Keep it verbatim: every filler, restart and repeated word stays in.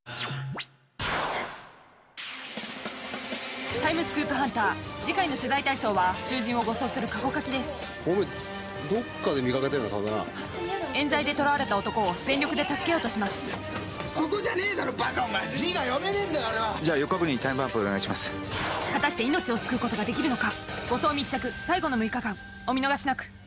タイムスクープハンター、次回の取材対象は囚人を護送する過去書きです。 お前どっかで見かけたような顔だな。 冤罪で捕らわれた男を全力で助けようとします。 ここじゃねえだろバカ、お前字が読めねえんだよあれは。 じゃあよっかぶにタイムアップお願いします。 果たして命を救うことができるのか。護送密着最後のむいかかん、お見逃しなく。